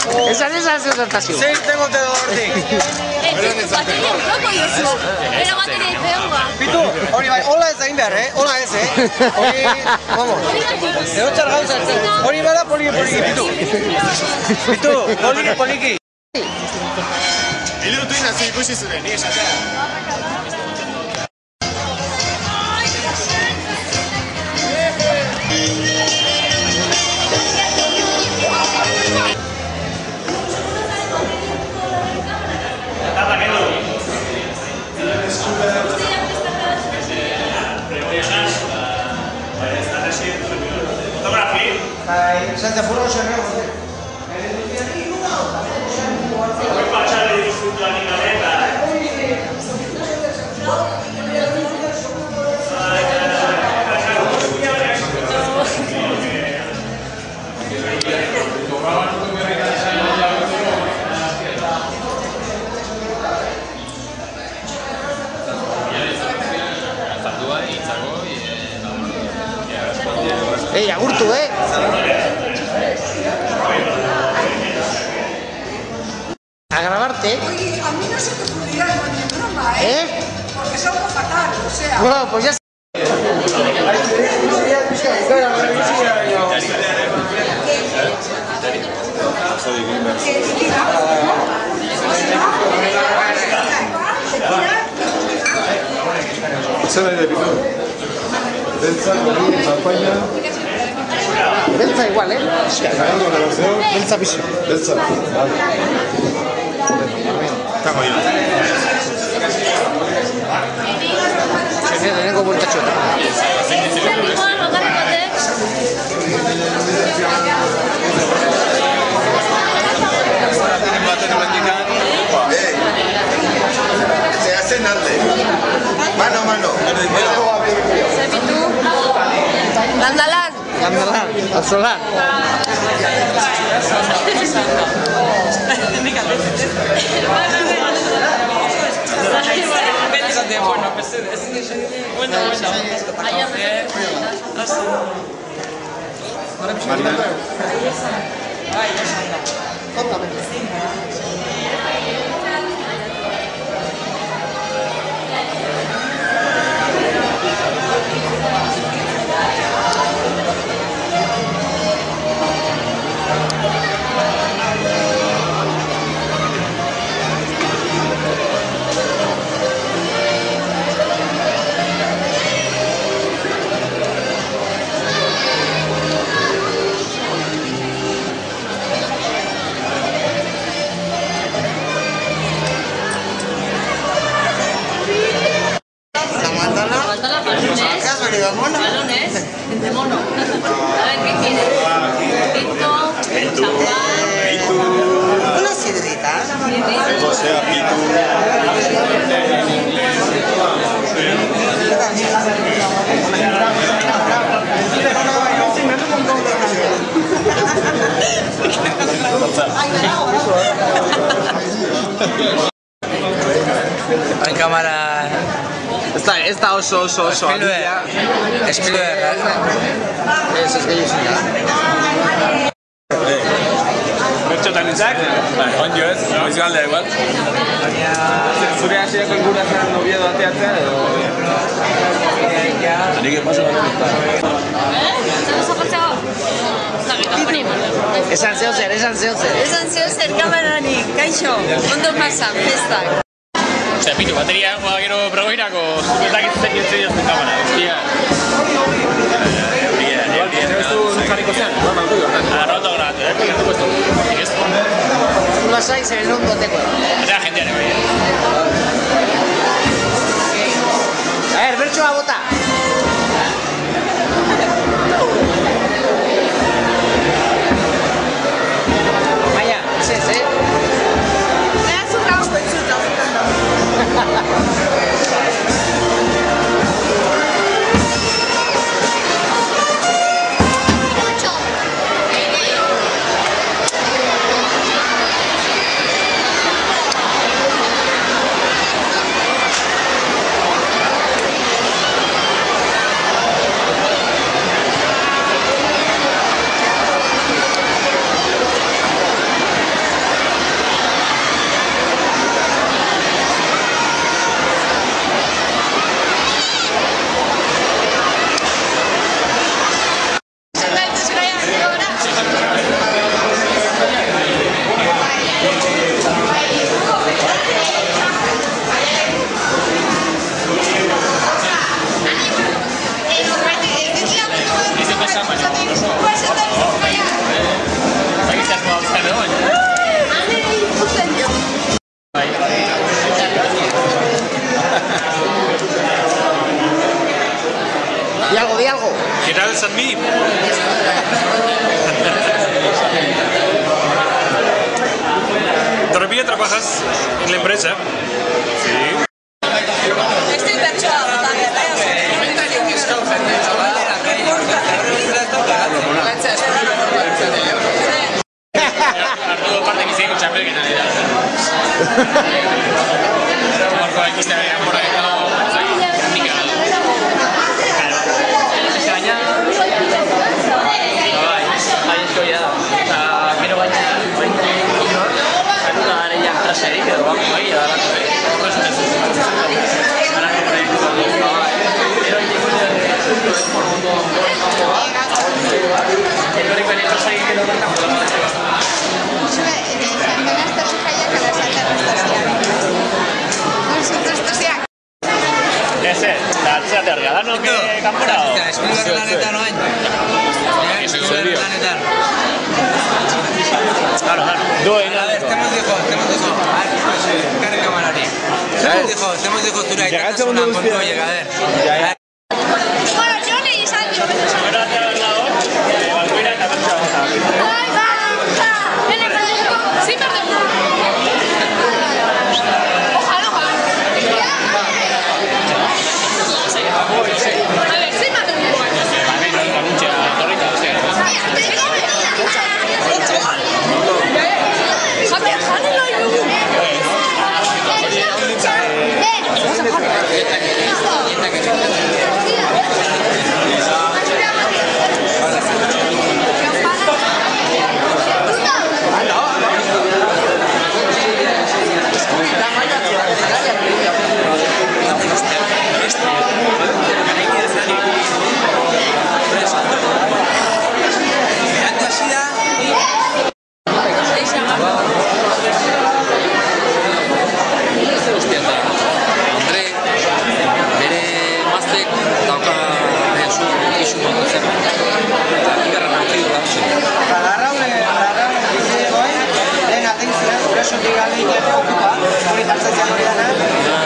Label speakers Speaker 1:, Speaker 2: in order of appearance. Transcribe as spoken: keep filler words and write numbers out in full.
Speaker 1: Esan esan zeu zertazio.
Speaker 2: Zein tengo te dortik.
Speaker 3: Bateria urroko jozu. Era bateria ipeonga.
Speaker 2: Pitu, hori bai, hola ez egin behar, eh? Hola ez, eh? Hori, vamos. Edo txar gauza, hori bada poliki poliki, Pitu. Pitu, poliki poliki.
Speaker 4: Ilutu inazi ikusi zure, ni esatea.
Speaker 2: Senza puro c'è il
Speaker 4: Come facciamo di discutere la limoneta?
Speaker 1: Ei, agurtu, eh? A grabarte.
Speaker 5: Oye, a mí no se te ocurrirá ni en broma, ¿eh?
Speaker 1: ¿Eh?
Speaker 5: Porque son fatal, o sea...
Speaker 1: Bueno, pues ya está.
Speaker 6: Zer nahi da, Pitu? Beltza, gorri, champaña...
Speaker 1: Beltza igual, eh?
Speaker 6: Beltza pixo. Beltza. Estamos yo.
Speaker 1: Se tengo vuelta chota.
Speaker 4: Se hacen alde. Mano a mano.
Speaker 3: Gandalan.
Speaker 1: Gandalan, al solar.
Speaker 2: Bueno, pues es... Bueno, bueno.
Speaker 6: Marina.
Speaker 3: Balones de mono. A ver qué quieres. Pito, champán.
Speaker 5: Una sidrita.
Speaker 6: O sea, Pitu.
Speaker 2: Hay cámara...
Speaker 1: Esta, esta oso, oso, oso.
Speaker 2: Espilue. Espilue.
Speaker 1: Ez, ez gehiago zina.
Speaker 4: Bertxotan nintzak? Onjo ez, noiz galda igual.
Speaker 2: Zure hasiako inguratzen Oviedo ateatzea edo...
Speaker 6: Nik paso gara.
Speaker 1: Esan zeo zer, esan zeo zer.
Speaker 3: Esan zeo zer kameranik, kaixo, ondo pasan, festak.
Speaker 4: Osea, Pitu, bateria, joa gero progoirako zuetak izaten nintzen jazten kamara. Hostia.
Speaker 2: ¿Eres tú un jarriko zean? No, no, tú,
Speaker 4: Ah, no, todo grabatu, eh? Porque no te puesto. ¿Y esto?
Speaker 1: Tú lasai, se ven ondo teko.
Speaker 4: Eta jendeare, bai.
Speaker 1: A ver, bertsoa bota. Maia, ez ez, eh?
Speaker 5: Lehen zu gauzko entzuta.
Speaker 7: Sorpresa. Sí.
Speaker 5: Este inbertsoa da.
Speaker 4: Hartu parte biziko txapelketa dira. Horko ikuste berean bora eta nik gara du. Claro. Gaina... Bai, bai eskoia da. Eta gero baina... Zaruta gare ja traserik edo bako bai, edo alatu bai. Horko ez dut. Arako proiektu bat dugu. Gero ikuste ez por mundo Eloriko ere trasegik edo bertan. Ese, la txate hori, adanok kanpora o?
Speaker 2: Eskuligarren lanetan oain. Eskuligarren lanetan.
Speaker 4: Claro, claro.
Speaker 2: A ver, te hemos dicho, te hemos dicho. Carre camarari. Te hemos dicho, te hemos dicho tura itasuna kontu horiek, a ver.
Speaker 3: Bueno, yo leí Sancho.
Speaker 4: Bueno, hacia el lado, Balbuena eta Bertsoa bota.
Speaker 3: ¡Ay, va! ¡Viene, perdón! ¡Sí, perdón! Ojalá, ojalá. A ver, sí, perdón.
Speaker 4: Tamén, la mucha torrita, o sea.
Speaker 3: Javier, jálelo ahí, Lugu.
Speaker 2: Eso diga, hori jartzen zian hori dana.